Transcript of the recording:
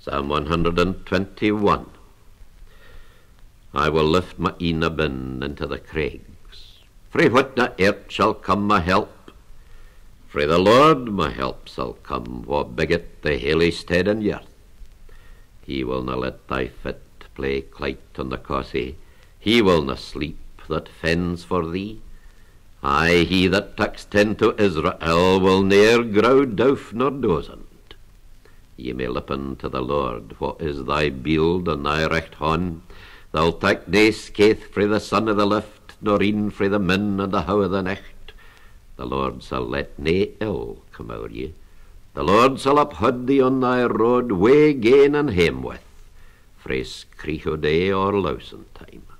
Psalm 121. I will lift my een bin into the craigs. Frae what na earth shall come my help. Frae the Lord my help shall come, wha biggeth the hilly stead and earth. He will na let thy foot play clyte on the cossy. He will na sleep that fends for thee. Aye, he that tucks tent to Israel will ne'er grow douf nor dozend. Ye may lippen to the Lord, what is thy bield and thy recht hon. Thou'll tak nae skaith frae the sun of the lift, nor een frae the min and the how of the nicht. The Lord shall let nae ill come ower ye. The Lord shall uphold thee on thy road, way gain and hame with, frae screech o day or lousing time.